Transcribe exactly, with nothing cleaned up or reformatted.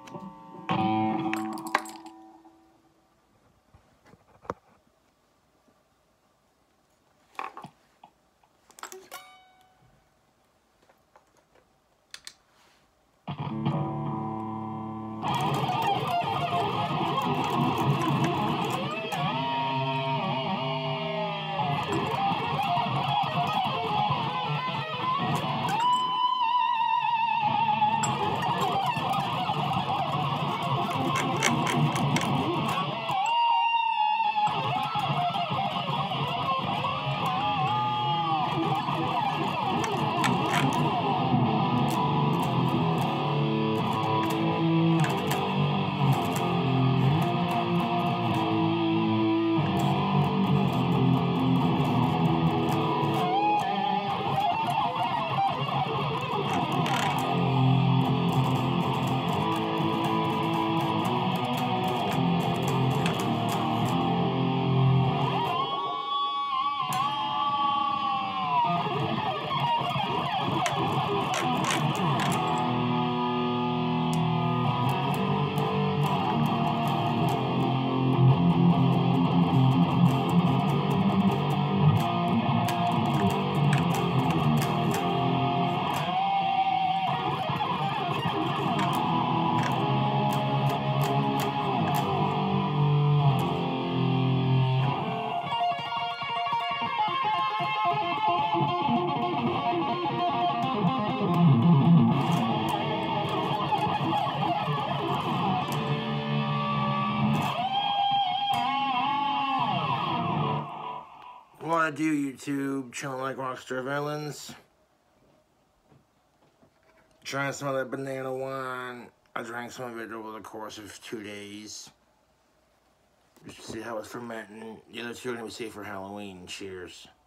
What I do, YouTube? Chilling like Rockstar Villains. Trying some of that banana wine. I drank some of it over the course of two days. Just to see how it's fermenting. The other two are going to be safe for Halloween. Cheers.